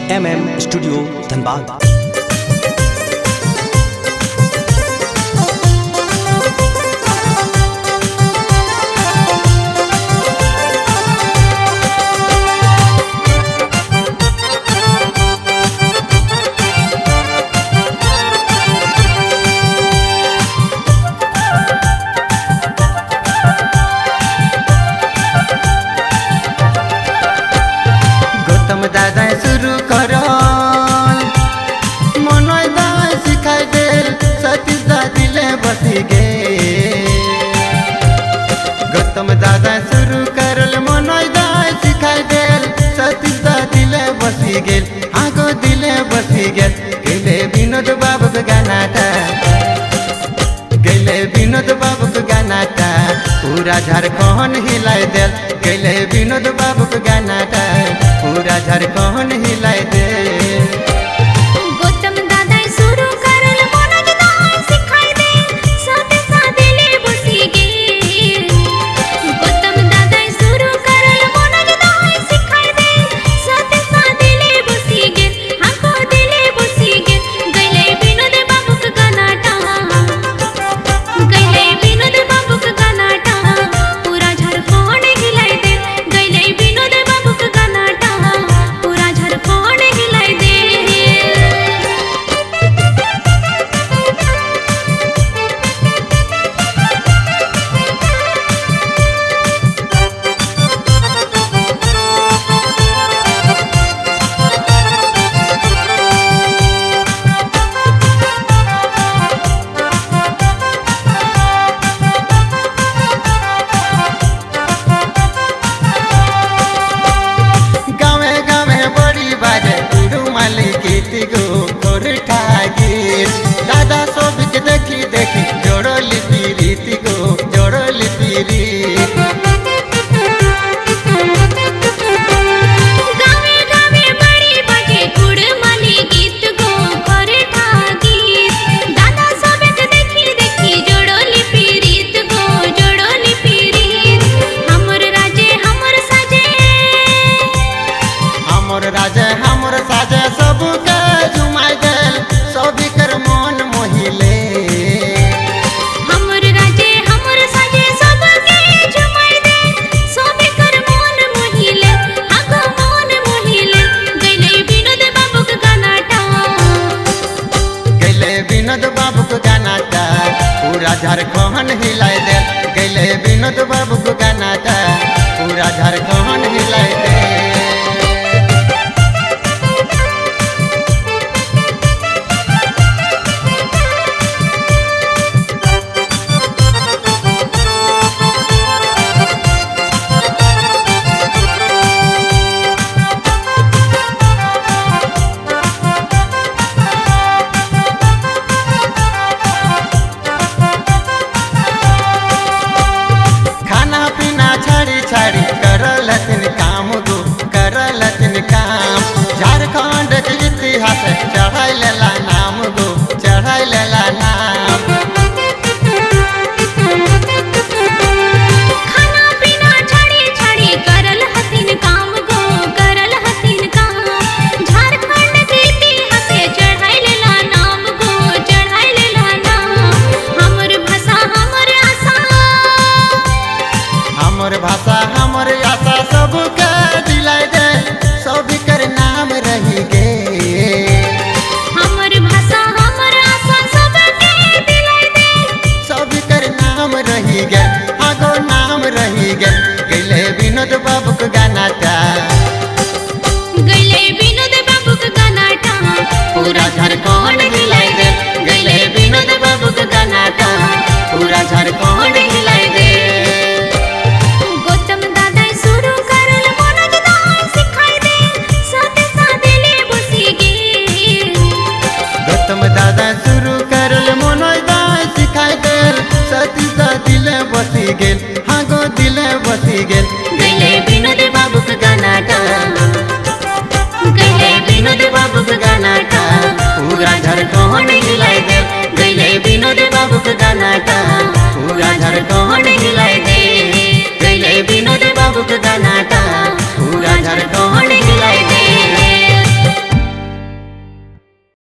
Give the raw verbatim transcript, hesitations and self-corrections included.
M M studio Dhanbad. दादा शुरू करो मनोय दाई सिखाई दे सतीश दा दिले बसी गे। गौतम दादा शुरू करल मनोय दाई सिखाई दे सतीश दा दिले बसी गे। आगो दिले बसी गे गेले विनोद बाबू के गानाटा गेले विनोद बाबू के गानाटा पूरा झारखंड हिलाई देल। गेले विनोद बाबू के गानाटा पूरा झारखंड हिलाई दे। गौतम दादा शुरू करल मनोज दाई सिखाई दे सतीश दा दिले बसी गे। गौतम दादा शुरू करल मनोज दाई सिखाई दे सतीश दा दिले बसी गे। हमको दिले बसी गे गइले विनोद बाबू के गानाटा गइले विनोद बाबू के गानाटा पूरा झारखंड हिलाई दे। गइले विनोद बाबू के गानाटा पूरा झारखंड हिलाई दे। गावे गावे बड़ी बाजे उड़ुमाली गीत गो कोरठा गीत। दादा सब के देखी देखी जोड़ली पीरीत गो जोड़ली पीरीत। गावे गावे बड़ी बाजे उड़माली गीत गो कोरठा गीत। दादा सब के देखी देखी जोड़ली पीरीत गो जोड़ली पीरीत। हमर राजे हमर साजे हमर राजा हमर साजा सब के झुमाई देल सभी कर मन मोहिले। हमर राजे हमर साजे सब के झुमाई दे सब कर मन मोहिले। आगो मन मोहिले गइले विनोद बाबू के गानाटा गैले विनोद बाबू के गानाटा पूरा झारखंड हिलाई दे। गैले विनोद बाबू के गानाटा पूरा झारखंड हिलाई दे। खाना पीना छाड़ी छाड़ी करल हथिन काम गो करल हथिन काम। झारखंड के इतिहास चढ़ाई लेला नाम गो चढ़ाई लेला नाम। खाना पीना छाड़ी छाड़ी करल हथिन काम गो करल हथिन काम। झारखंड के इतिहास चढ़ाई लेला नाम गो चढ़ाई लेला नाम। हमर भाषा हमर आशा हमर भाषा हमर आशा सब के दिलाई दे सभी कर नाम रही गे। हमर भाषा हमर आशा सब के दिलाई दे सभी कर नाम रही गे। आगो नाम रही गे गैले विनोद बाबू के गानाटा गइले विनोद बाबू के गानाटा पूरा झारखंड हिलाई दे। गैले विनोद बाबू के गानाटा पूरा झारखंड हिलाई दे। गौतम दादा शुरू करल मनोज दाई सिखाई दे सतीश दा दिले बसी गे। गौतम दादा शुरू करल मनोज दाई सिखाई दे सतीश दा दिले बसी गेल। हाँ गो दिले बसी गेल गइले विनोद बाबू के गानाटा गैले विनोद बाबू के गानाटा पूरा झारखंड हिलाई दे। गैले विनोद बाबू के गानाटा पूरा झारखंड हिलाई दे। गैले विनोद बाबू के गाना